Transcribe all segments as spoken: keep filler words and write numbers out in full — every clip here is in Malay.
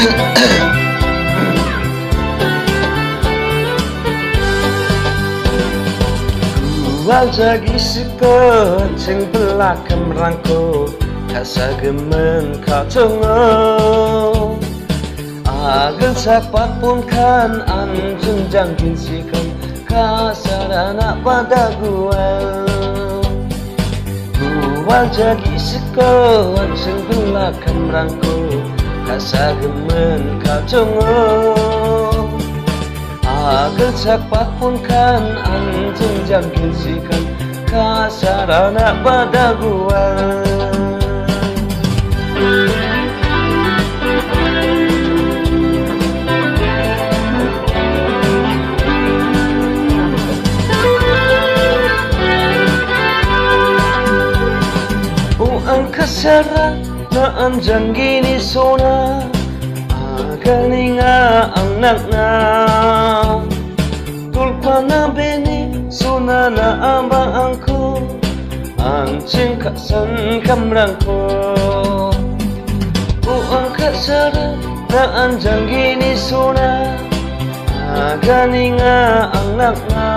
Wajagi suka ceng belakang rangko kasa gemen kau tengok agen sapat pun kan anjung jangkin sikam kasar anak pada gua wajagi suka ceng belakang rangko kasa gemen kau tengok agen sapat pun kan anjung jangkin sikam kasar anak pada gua. Uang kasara na anjang gini sona aganinga ang nakna tulpa na beni sona na amba angko anjing kasan kamrangko uang kasara na anjang gini sona aganinga ang nakna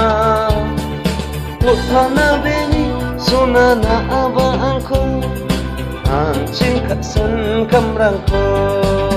tulpa na beni sona na amba angko anjing kasan kamrangko.